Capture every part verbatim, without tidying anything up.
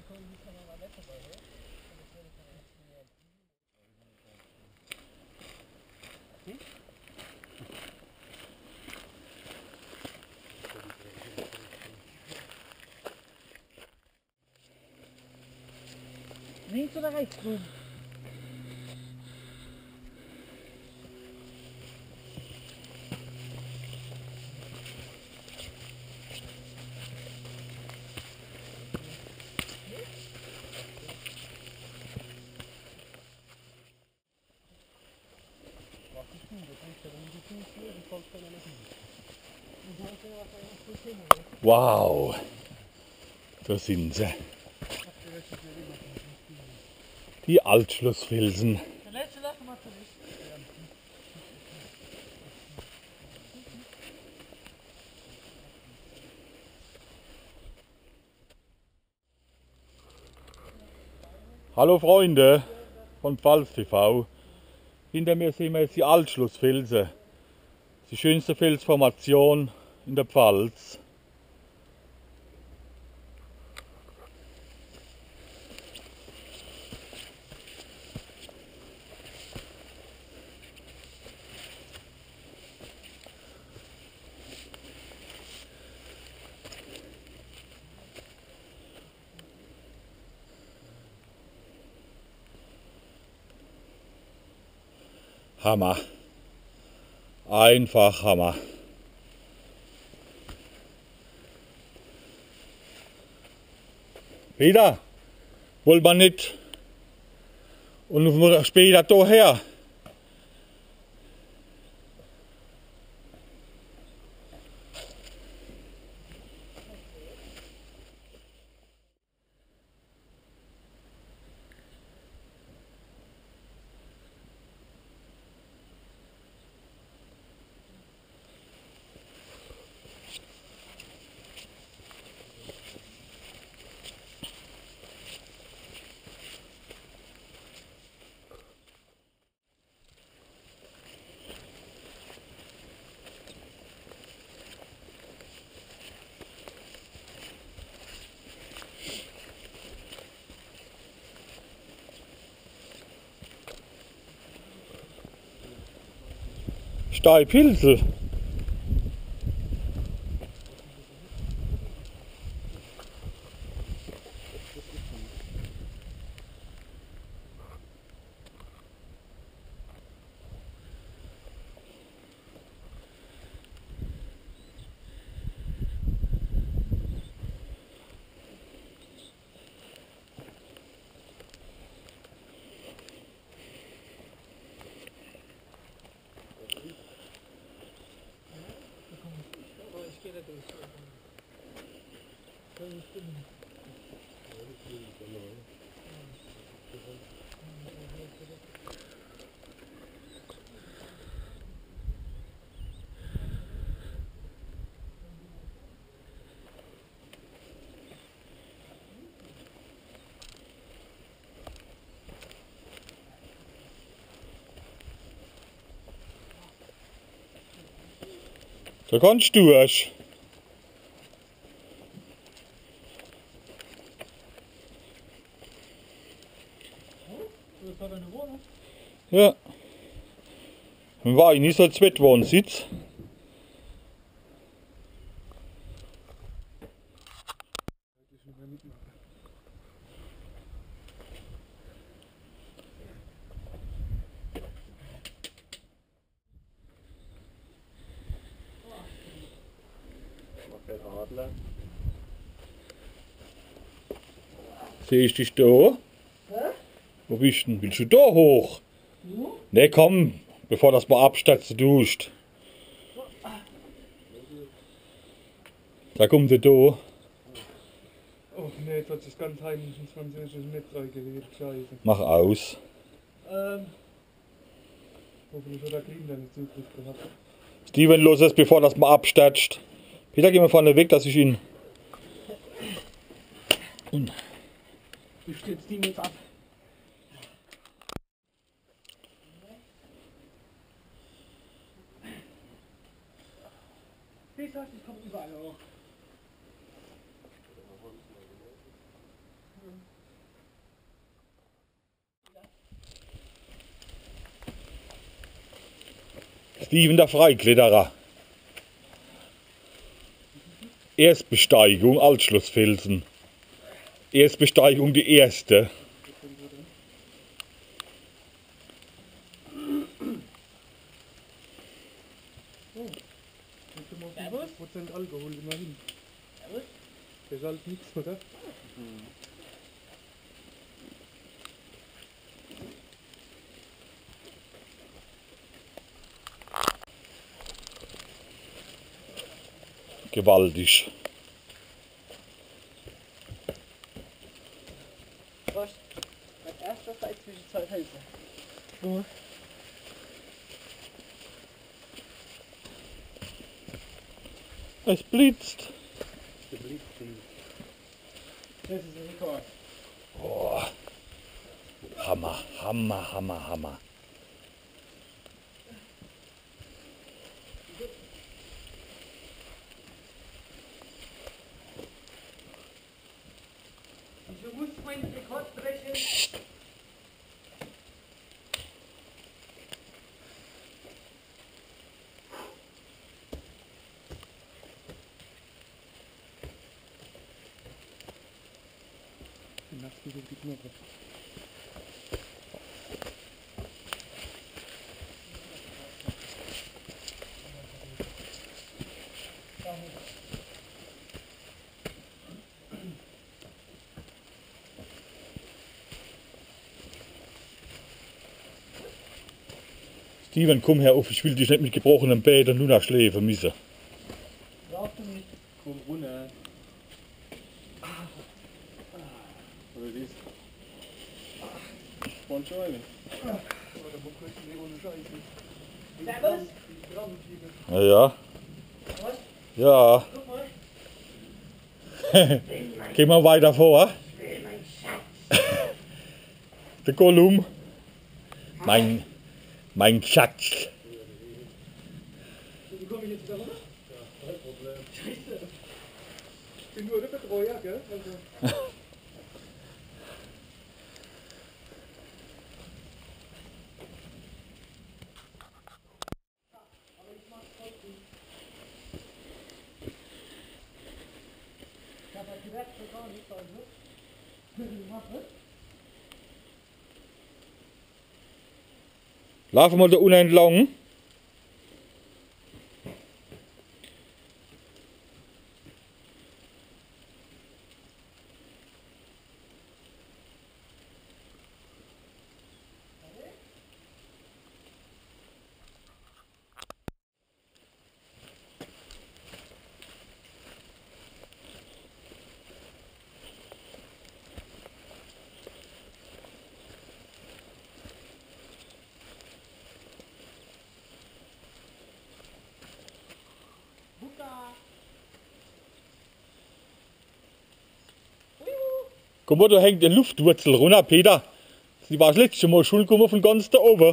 Links oder rechts rum? Wow, da sind sie. Die Altschlussfelsen. Der letzte Lachen macht er nicht. Hallo Freunde von Pfalz T V. Hinter mir sehen wir jetzt die Altschlussfelsen. Die schönste Felsformation in der Pfalz. Hammer. Einfach Hammer. Peter, wollen wir nicht und später daher? Steilpilze. Da kannst du durch. Ja. Dann war ich nicht so ein Zweitwohnsitz. Sehe ich dich da? Hä? Wo bist du denn? Willst du da hoch? Du? Ne, komm, bevor das mal abstürzt, du duscht. Da kommt der da. Oh ne, jetzt hat sich ganz heimlich ins französische Netz reingewählt. Scheiße. Mach aus. Ähm. Hoffentlich hat der Clean da nicht Zugriff gehabt. Steven, los es, bevor das mal abstürzt. Peter, geh mal vorne weg, dass ich ihn. Und Du stürzt ihn jetzt ab. Ich sag, ich komm überall hoch. Steven der Freikletterer. Erstbesteigung Altschlussfelsen. Erstbesteigung die erste. Servus. Prozent Alkohol immerhin. Servus. Das ist halt nichts, oder? Gewaltig. Prost. Mein erster seit Zwischenzeit Hälse. So. Es blitzt. Das ist ein Rekord. Oh. Hammer, Hammer, Hammer, Hammer. Wieso muss mein Rekord brechen? Die Nachtspiegel die Knoche. Steven, komm her auf, ich will dich nicht mit gebrochenen Bädern nur nach Schläfe müssen. Brauchst du nicht. Komm runter. Oder das? Sponsoren. Oder wo kriegst du die ohne Scheiße? Servus. Die Grammenschiebe. Ja, ja. Was? Ja. Guck mal. Gehen wir weiter vor. Der Gollum. Mein, mein Schatz. Wie komme ich jetzt da runter? Ja, kein Problem. Scheiße. Ich bin nur der Betreuer, gell? Also. Ich hab halt gedacht, das war nicht also. Ich mach das. Laufen wir da unten entlang. Guck mal, da hängt eine Luftwurzel runter, Peter. Sie war das letzte Mal schuld gekommen von ganz da oben.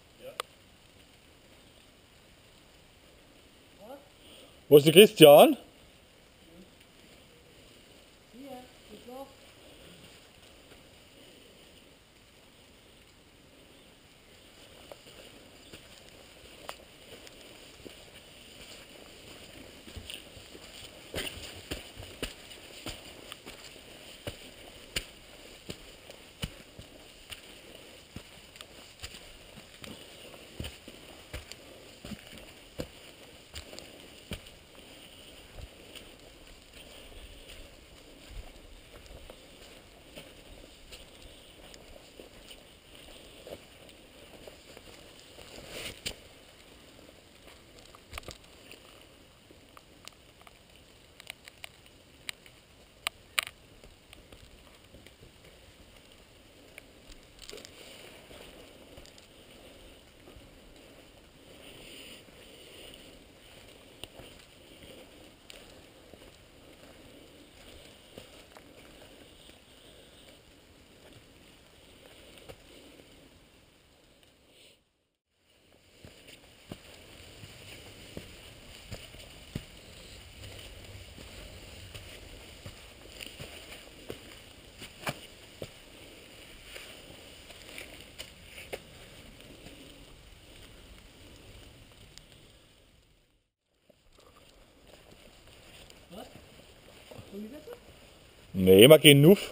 Wo ist der Christian? Hier, ist noch. Nee, wir gehen nuff.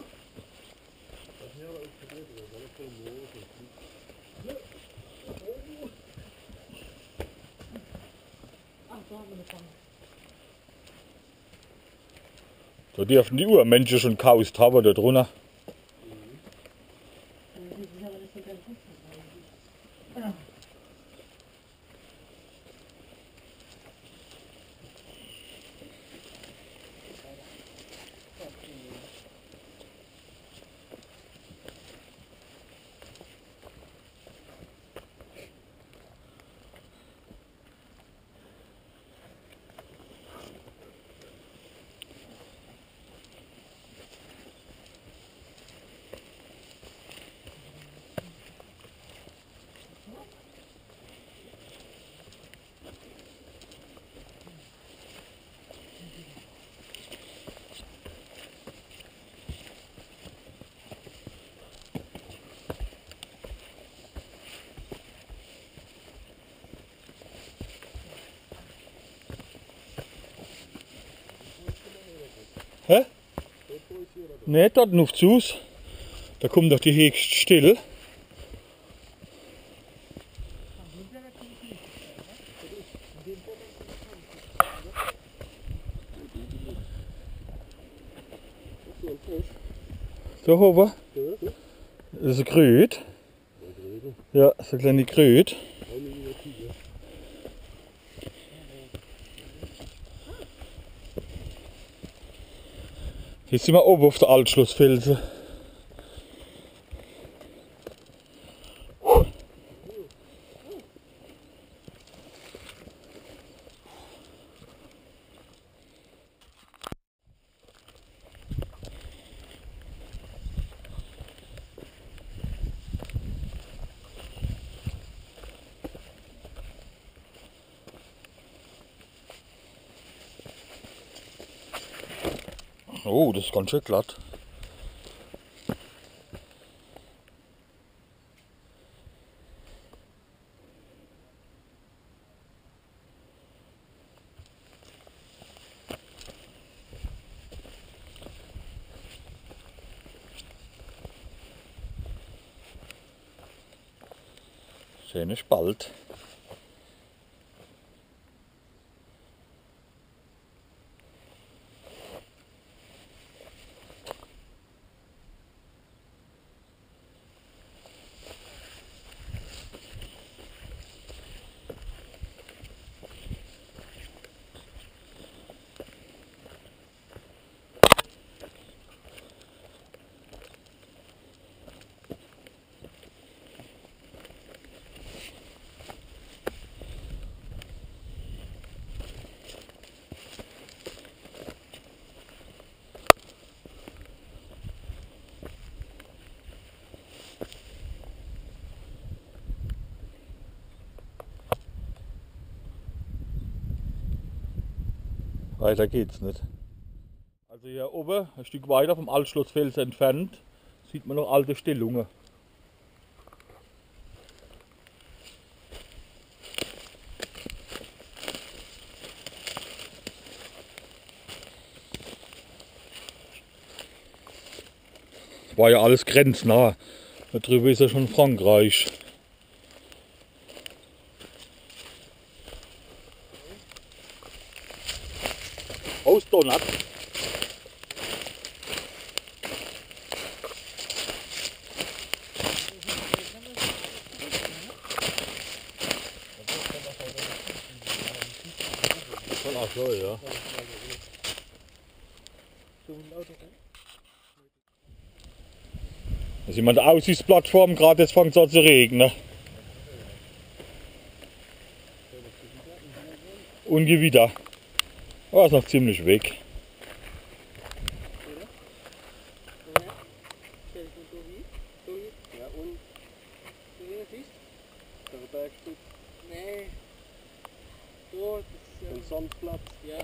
Da dürfen die Urmenschen schon kaust haben da drunter. Hä? Ne, dort nuff zu's. Da kommt doch die höchst still. So hoch. Das ist ein Kröt. Ja, so ein kleiner Kröt. Jetzt sind wir oben auf der Altschlussfelsen. Oh, das ist ganz schön glatt. Schöner Spalt. Weiter geht's nicht. Also hier oben, ein Stück weiter vom Altschlussfelsen entfernt, sieht man noch alte Stellungen. War ja alles grenznah. Da drüben ist ja schon Frankreich. Ausdonnert. Ach so, ja. Da sind wir an der Aussichtsplattform, gerade jetzt fängt es an zu regnen. Und Gewitter. Aber ist noch ziemlich weg. Sandplatz. Ja.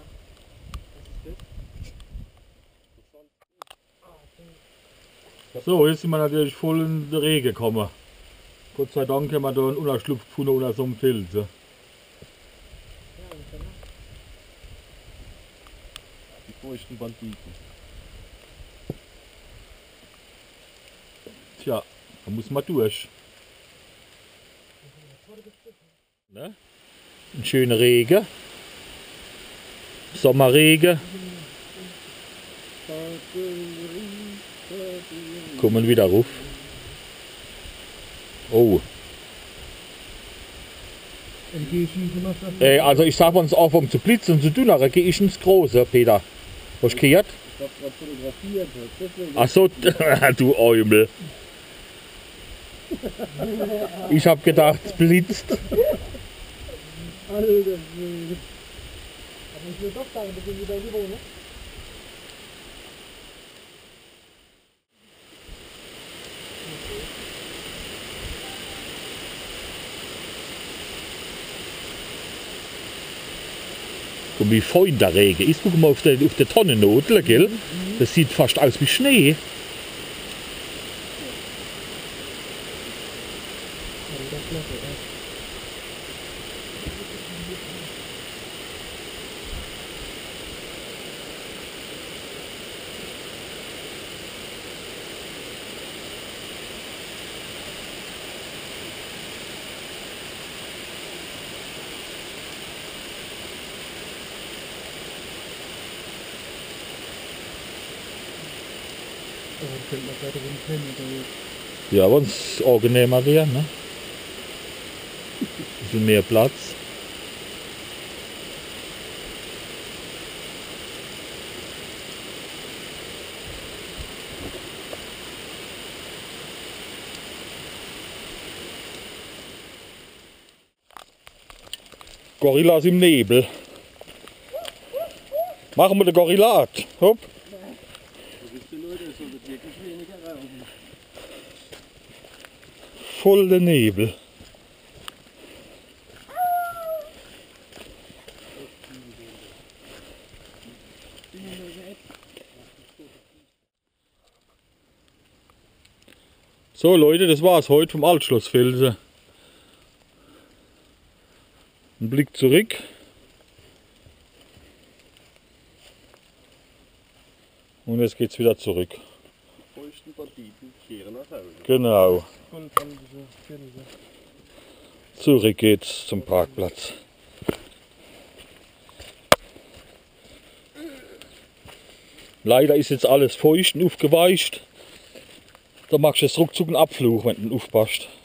So, jetzt sind wir natürlich voll in den Regen gekommen. Gott sei Dank haben wir da einen Unterschlupf gefunden unter so einem Felsen. Die feuchten Banditen. Tja, da muss man durch. Ne? Ein schöner Regen. Sommerregen. Kommen wieder ruf. Oh. Äh, also ich sag, wenn es anfängt zu blitzen und zu dünner, gehe ich ins Große, Peter. Was gehört? Ich hab grad fotografiert. Deswegen Ach so, du Eumel. Ich hab gedacht, es blitzt. Alter Schwede. Aber ich will doch sagen, wir sind wieder irgendwo, ne? Und wie fein der Regen ist. Guck mal auf der, auf der Tonnennodel, gell? Das sieht fast aus wie Schnee. Ja, wenn es angenehmer wäre, ne? Ein bisschen mehr Platz. Gorillas im Nebel. Machen wir den Gorillat. Hopp. Voll der Nebel. So Leute, das war's heute vom Altschlossfelsen. Ein Blick zurück. Und jetzt geht's wieder zurück. Genau. Zurück geht's zum Parkplatz. Leider ist jetzt alles feucht und aufgeweicht. Da machst du jetzt ruckzuck einen Abflug, wenn du aufpasst.